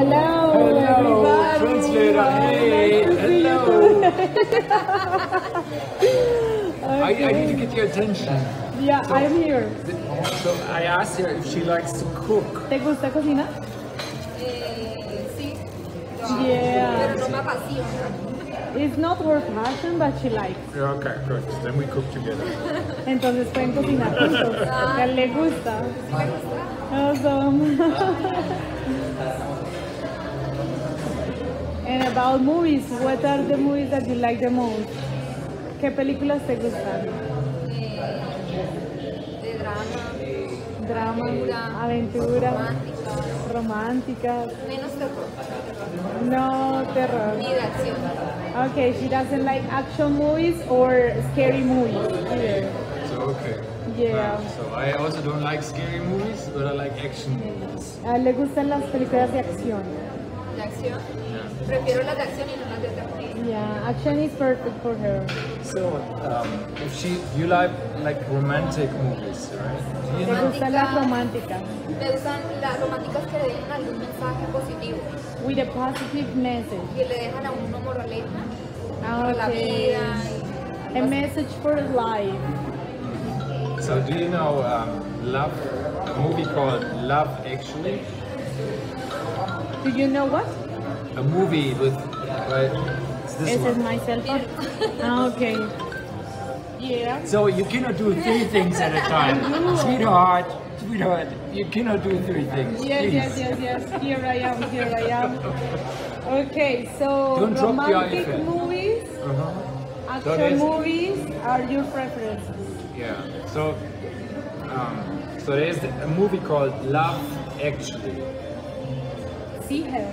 Hello, Hello, everybody. translator. Hey, hello. I need to get your attention. Yeah, So- I'm here. So I asked her if she likes to cook. ¿Te gusta cocinar? Sí, Yeah. pero no me apasiona. It's not her passion, but she likes. Yeah, okay, good. Then we cook together. Entonces pueden cocinar juntos. A él le gusta. Awesome. And about movies, what are the movies that you like the most? ¿Qué películas te gustan? De drama, Drama, aventura, romántica, románticas, menos terror, no terror. ni de acción. Okay, she doesn't like action movies or scary movies either. So, okay. Yeah. So I also don't like scary movies, but I like action movies. A él le gustan las películas de acción. De acción, Yeah. prefiero las de acción y no las de terror. Yeah, action is perfect for her. So, if you like romantic movies, right? Do you Le know? gustan las románticas. Me gustan las románticas que le dejan algún mensaje positivo, With a positive message. que le dejan a uno moraleja Ah, para la okay. vida. A message for life. So do you know Love? A movie called Love Actually. Do you know what? A movie with right. It's this Ese es one. my cell phone. Ah, okay. Yeah. So you cannot do three things at a time, sweetheart. Sweetheart, you cannot do three things. Yes, please. yes. Here I am, here I am. Okay, so Don't drop the romantic iPad. movies, Uh-huh. action there's- movies are your preferences. Yeah. So, there's a movie called Love Actually. See her.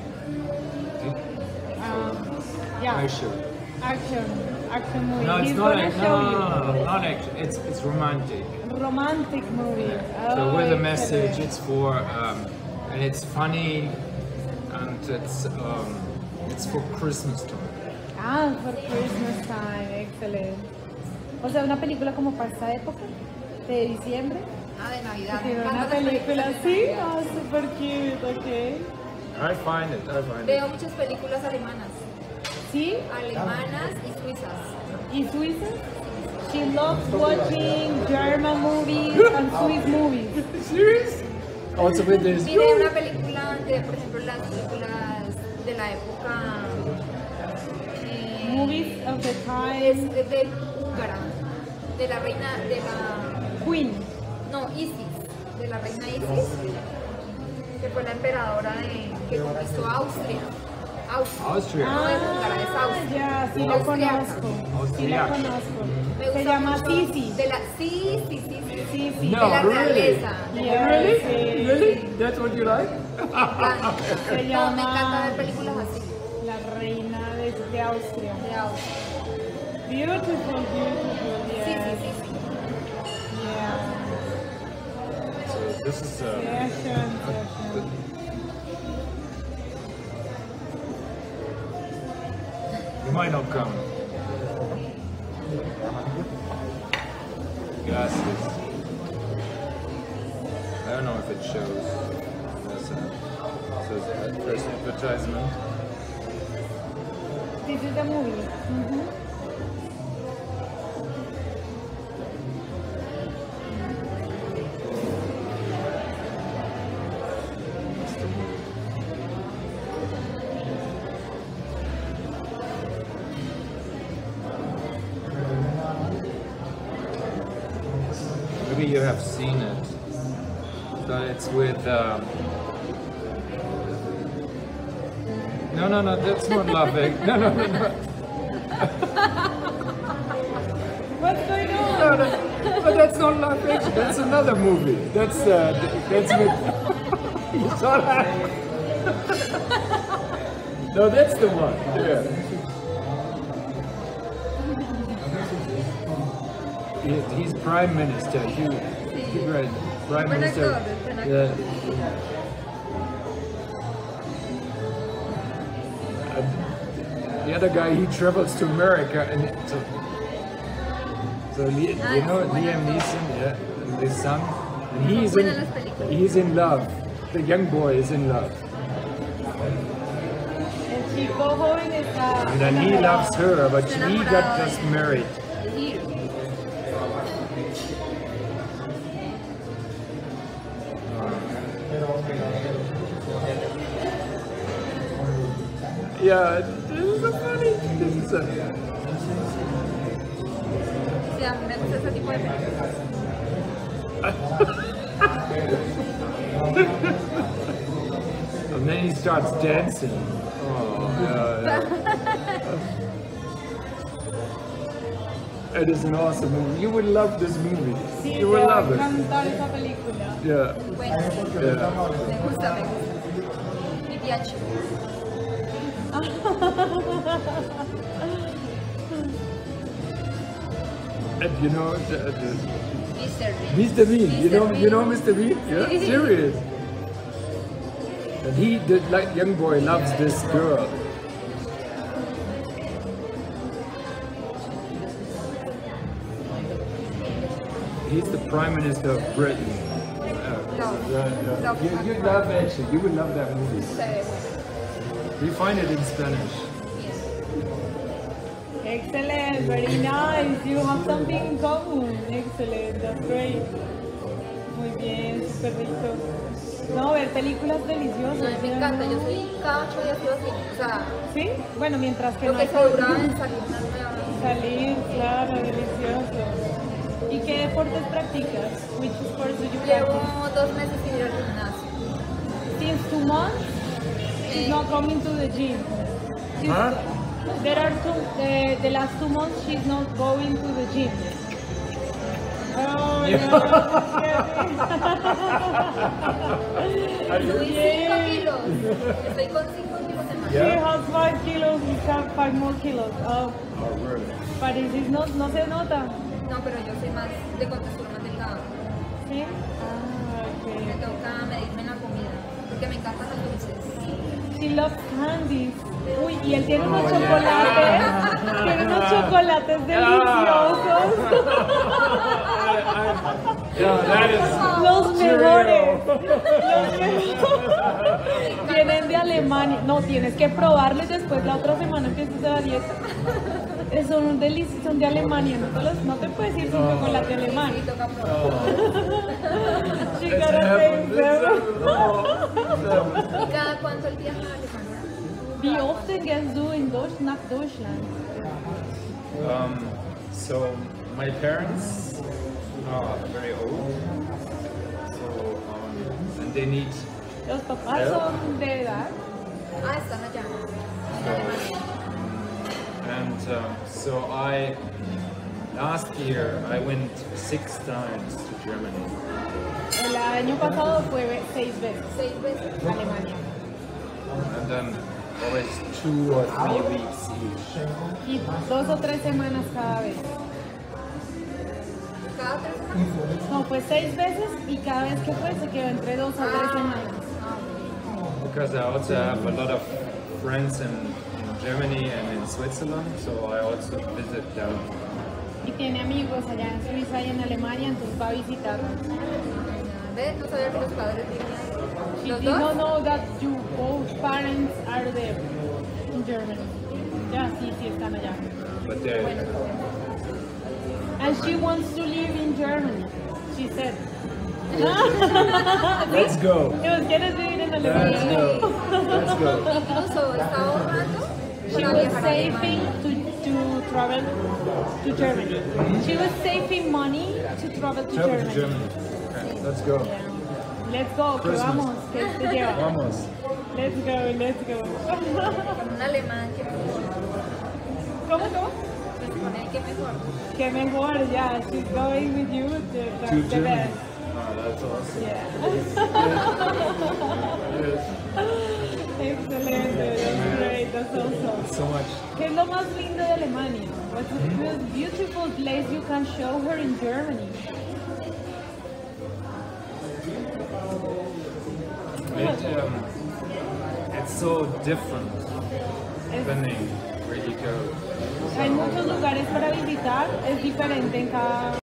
Yeah, I show. action movie. No, it's He's not. gonna show you. No, not action. It's romantic. Romantic movie. So Oh, with a excellent. message, it's for and it's funny, and it's for Christmas time. Ah, for Christmas time, excellent. O sea, una película como para esta época de diciembre. Ah, de Navidad. Sí, Me una encantan las película películas de así. Navidad. Ah, super cute, ok. I find it. Veo muchas películas alemanas, ¿Sí? alemanas y suizas. ¿Y Suiza? She loves watching German movies and Swiss movies. Serious? Also with this. Mire una película de, por ejemplo, las películas de la época Movies of the es time. de húngara, de la reina, de la, Queen. no, Isis, de la reina Isis, que fue la emperadora que conquistó Austria. Austria. No es húngara, es Austria. Ya, sí la Austriaca. conozco. Sí la Austriaca. conozco. Me Se gusta llama mucho Sisi. De la, sí, Sí, sí. No, de la really? realeza. Yeah, Really? sí. Really? That's what you like? Se No, me encanta llama ver películas así, La Reina de Austria. de Austria. Beautiful, Sí, sí, yes. sí, sí. Yeah. So this is Fashion. You might not come. Glasses. I don't know if it shows. There's first advertisement. This is the movie. Mhm. That's the movie. Maybe you have seen it. But it's with. No, that's not laughing. No. What's going on? No, but that's not laughing. That's another movie. That's with. You saw that? No, that's the one. Yeah. He's prime minister. He right. Prime Buen minister. actor, buen actor. Yeah. The other guy, he travels to America, and so you know Liam Neeson, yeah, and his son, and Buenas las películas. he's in love. The young boy is in love. El chico joven está. And then he loves her, but he got just married. Here. Yeah, this is so funny. This is a... Sí, a mí me gusta ese tipo de películas. And then he starts dancing. Oh, yeah. It is an awesome movie. You would love this movie. Sí, You will te va a love it. encantar esa película. Yeah. Bueno, Yeah. me gusta, me gusta. Mi piace. And you know, Mr. Bean. Mr. Bean. You know Bean. Mr. Bean? Yeah, serious. And he, the like young boy, loves this girl. He's the Prime Minister of Britain. Love. You love actually. You would love that movie. Se ve bueno. We find it in Spanish. Yes. Excellent, very nice. You have something in common. Excellent, that's great. Muy bien, súper rico. No, ver películas No, deliciosas. me encanta. Yo soy cada 8 días iba al cine. O sea, ¿Sí? Bueno, mientras que lo no que hay se dura en salir una nueva. salir, claro, delicioso. ¿Y qué deportes practicas? Which sports do you Llevo practice? 2 meses sin ir al gimnasio. Since 2 months, she's not coming to the gym. She's- Huh? There are the last 2 months she's not going to the gym. Oh, no. Subí 5 Yeah. kilos. Estoy con 5 kilos de más. She Yeah. has 5 kilos, we have 5 more kilos. Oh, Oh, really? but it is not, no se nota. No, pero yo soy más de contextura más delgada. ¿Sí? Ah, Me okay. toca medirme en la comida. Porque me encantan los dulces. She loves candies. Uy, y él tiene unos Oh, yeah. chocolates. Tiene unos chocolates deliciosos. Yeah, that is Los mejores. Cheerio. Los mejores. Vienen de Alemania. No, tienes que probarlos y después la otra semana empiezas la dieta. Son deliciosos, son de Alemania. No te puedes ir sin chocolate alemán. Sí, toca probar. She It's gotta heaven. taste them. ¿Y cada cuánto el viaje a Alemania? Wie oft gehst du nach Deutschland? So my parents are very old, so and they need Los papás son de edad. Ah, están allá. En Alemania. and so I last year I went 6 times to Germany. El año pasado fue 6 veces 6 veces. a Alemania. And then always 2 or 3 weeks each. Y 2 o 3 semanas cada vez. Cada 3 semanas. No, fue 6 veces y cada vez que fue se quedó entre 2 a 3 semanas. Because I also have a lot of friends in Germany and in Switzerland, so I also visit them. Y tiene amigos allá en Suiza y en Alemania, entonces va a visitarlos. ¿Ves? No sabía que los padres vivían ahí. She ¿Los did not dos? know that you both parents are there in Germany. Ya, sí, sí están allá. But they're, And she wants to live in Germany, she said. let's go. ¿Los quieres vivir en Let's Alemania? go. Let's go. Incluso estaba ahorrando She para was viajar a saving Alemania. to travel to Germany. She was saving money to travel to Travel to Germany. Germany. Okay, let's go. Yeah. Let's go, que Christmas. vamos, que te lleva. Vamos. Let's go, let's go. Con un alemán que mejor. ¿Cómo? Pues con él que mejor. Que mejor, yeah, she's going with you, that's To the Germany. best. Oh, that's awesome. Yeah. Excelente, that's great, that's awesome. So much. ¿Qué es lo más lindo de Alemania? What's the most beautiful place you can show her in Germany? It's so different Es- depending where you go. Hay muchos lugares para visitar, es diferente en cada